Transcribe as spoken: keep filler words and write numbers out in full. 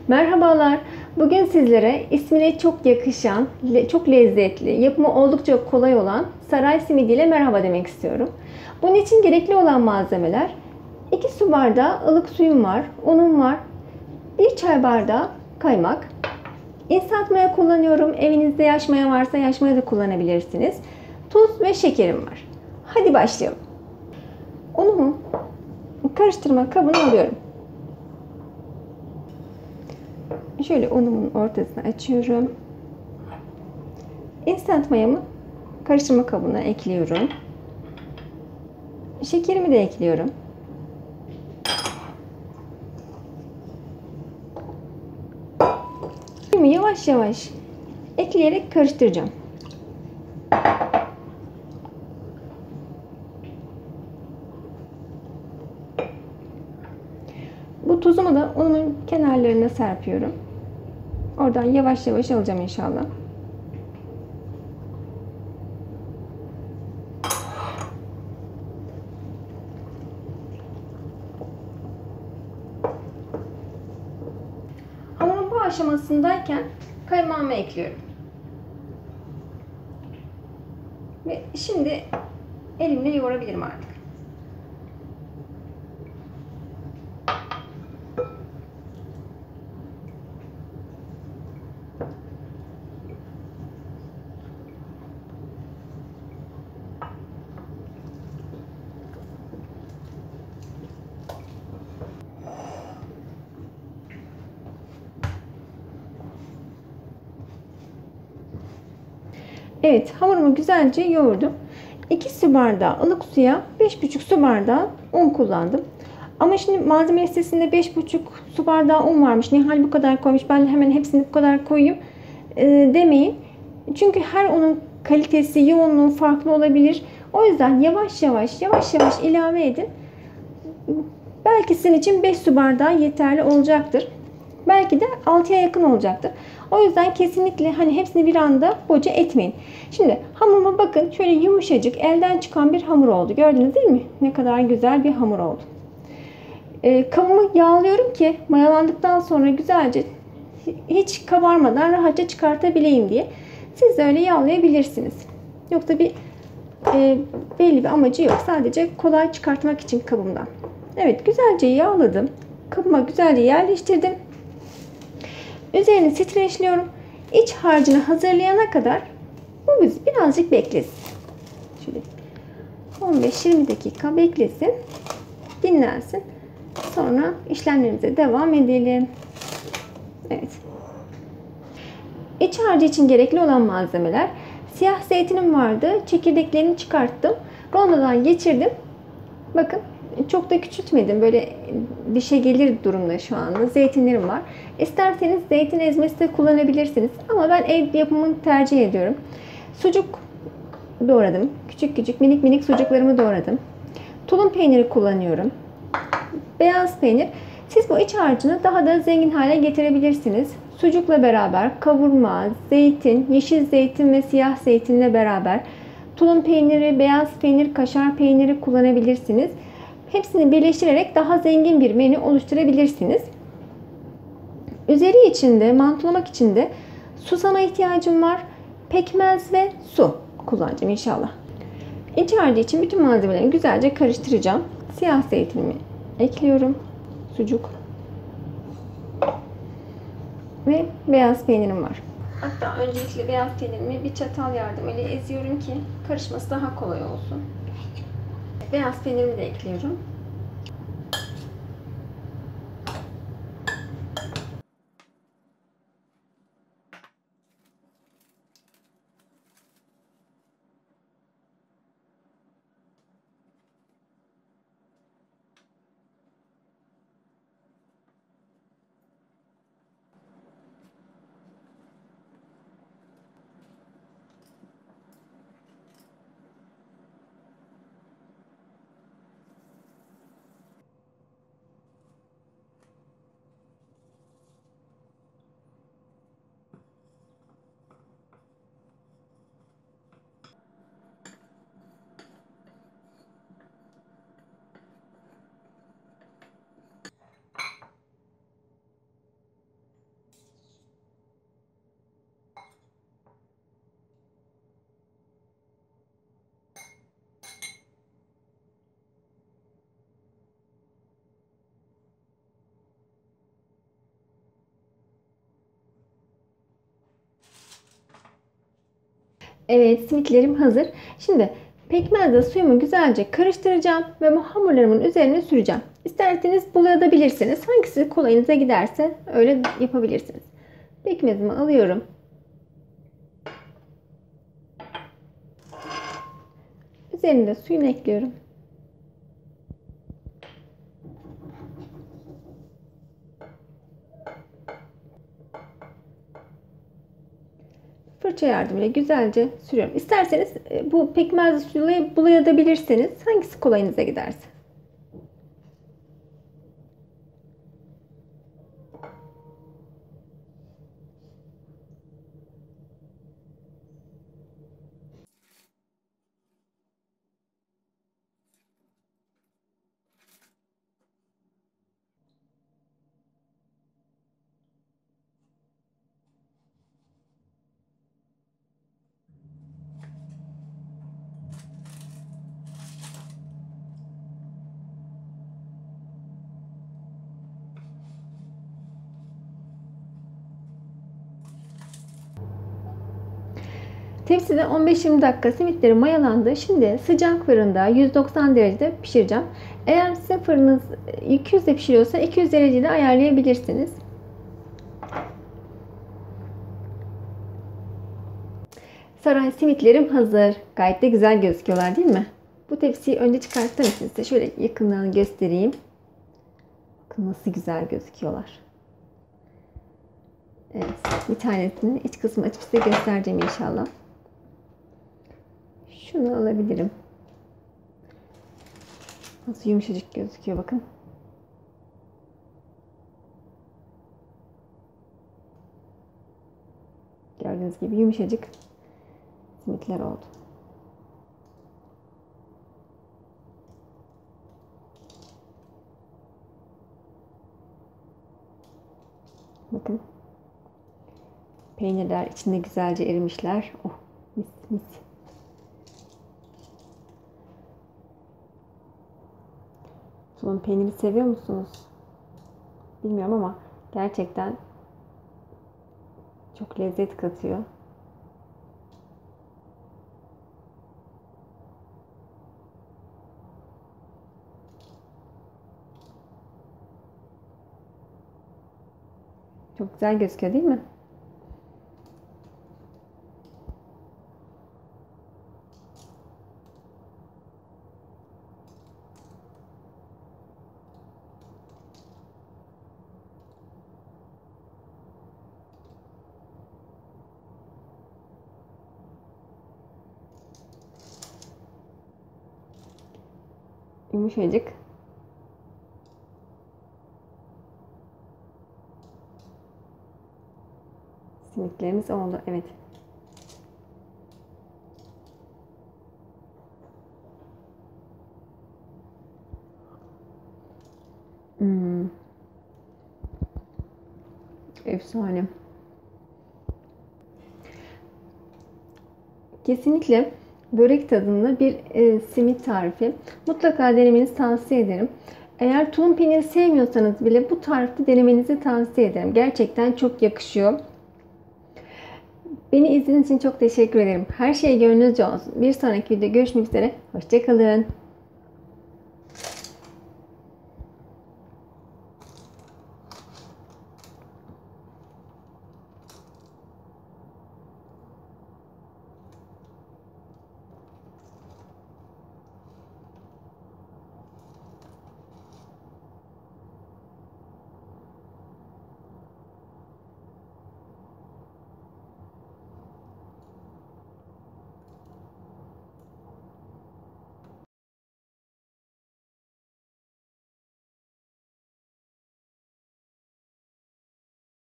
Merhabalar. Bugün sizlere ismine çok yakışan, çok lezzetli, yapımı oldukça kolay olan saray simidi ile merhaba demek istiyorum. Bunun için gerekli olan malzemeler: iki su bardağı ılık suyum var, unum var, bir çay bardağı kaymak. İnstant maya kullanıyorum. Evinizde yaş maya varsa yaş maya da kullanabilirsiniz. Tuz ve şekerim var. Hadi başlayalım. Unumu karıştırma kabına alıyorum. Şöyle unumun ortasını açıyorum. Instant mayamı karıştırma kabına ekliyorum. Şekerimi de ekliyorum. Şimdi yavaş yavaş ekleyerek karıştıracağım. Bu tuzumu da unumun kenarlarına serpiyorum. Oradan yavaş yavaş alacağım inşallah. Hamurun bu aşamasındayken kaymağımı ekliyorum. Ve şimdi elimle yoğurabilirim artık. Evet, hamurumu güzelce yoğurdum. iki su bardağı ılık suya beş buçuk su bardağı un kullandım. Ama şimdi malzeme listesinde beş buçuk su bardağı un varmış. Nihal bu kadar koymuş, ben de hemen hepsini bu kadar koyayım e, demeyin. Çünkü her unun kalitesi, yoğunluğu farklı olabilir. O yüzden yavaş yavaş yavaş yavaş ilave edin. Belki sizin için beş su bardağı yeterli olacaktır. Belki de altıya yakın olacaktır. O yüzden kesinlikle hani hepsini bir anda boca etmeyin. Şimdi hamuruma bakın, şöyle yumuşacık elden çıkan bir hamur oldu. Gördünüz değil mi? Ne kadar güzel bir hamur oldu. Ee, kabımı yağlıyorum ki mayalandıktan sonra güzelce hiç kabarmadan rahatça çıkartabileyim diye. Siz de öyle yağlayabilirsiniz. Yoksa bir e, belli bir amacı yok. Sadece kolay çıkartmak için kabımdan. Evet, güzelce yağladım. Kabıma güzelce yerleştirdim. Üzerini streçliyorum. İç harcını hazırlayana kadar bu birazcık beklesin. Şöyle on beş yirmi dakika beklesin. Dinlensin. Sonra işlemlerimize devam edelim. Evet. İç harcı için gerekli olan malzemeler: siyah zeytinim vardı. Çekirdeklerini çıkarttım. Rondodan geçirdim. Bakın, çok da küçültmedim. Böyle dişe gelir durumda şu anda. Zeytinlerim var. İsterseniz zeytin ezmesi de kullanabilirsiniz. Ama ben ev yapımını tercih ediyorum. Sucuk doğradım. Küçük küçük minik minik sucuklarımı doğradım. Tulum peyniri kullanıyorum. Beyaz peynir. Siz bu iç harcını daha da zengin hale getirebilirsiniz. Sucukla beraber kavurma, zeytin, yeşil zeytin ve siyah zeytinle beraber tulum peyniri, beyaz peynir, kaşar peyniri kullanabilirsiniz. Hepsini birleştirerek daha zengin bir menü oluşturabilirsiniz. Üzeri için de, mantolamak için de susama ihtiyacım var. Pekmez ve su kullanacağım inşallah. İç harcı için bütün malzemeleri güzelce karıştıracağım. Siyah zeytinimi ekliyorum. Sucuk. Ve beyaz peynirim var. Hatta öncelikle beyaz peynirimi bir çatal yardımıyla eziyorum ki karışması daha kolay olsun. Beyaz peynirimi de ekliyorum. Evet, simitlerim hazır. Şimdi pekmezle suyumu güzelce karıştıracağım ve bu hamurlarımın üzerine süreceğim. İsterseniz bulayabilirsiniz. Hangisi kolayınıza giderse öyle yapabilirsiniz. Pekmezimi alıyorum. Üzerine de suyunu ekliyorum. Fırça yardımıyla güzelce sürüyorum. İsterseniz bu pekmezli suyla bulayabilirsiniz. Hangisi kolayınıza giderse. Tepside on beş yirmi dakika simitleri mayalandı. Şimdi sıcak fırında yüz doksan derecede pişireceğim. Eğer sizin fırınınız iki yüzde pişiriyorsa iki yüz derecede ayarlayabilirsiniz. Saray simitlerim hazır. Gayet de güzel gözüküyorlar değil mi? Bu tepsiyi önce çıkarttım size. Şöyle yakından göstereyim. Bakın nasıl güzel gözüküyorlar. Evet, bir tanesinin iç kısmı açıp size göstereceğim inşallah. Şunu alabilirim. Nasıl yumuşacık gözüküyor bakın. Gördüğünüz gibi yumuşacık simitler oldu. Bakın. Peynirler içinde güzelce erimişler. Oh, mis mis. Tulum peyniri seviyor musunuz? Bilmiyorum ama gerçekten çok lezzet katıyor. Çok güzel gözüküyor değil mi? Yumuşacık. Simitlerimiz oldu. Evet. Hmm. Efsane. Kesinlikle börek tadında bir e, simit tarifi. Mutlaka denemenizi tavsiye ederim. Eğer tulum peyniri sevmiyorsanız bile bu tarifi denemenizi tavsiye ederim. Gerçekten çok yakışıyor. Beni izlediğiniz için çok teşekkür ederim. Her şey gönlünüzce olsun. Bir sonraki videoda görüşmek üzere. Hoşça kalın.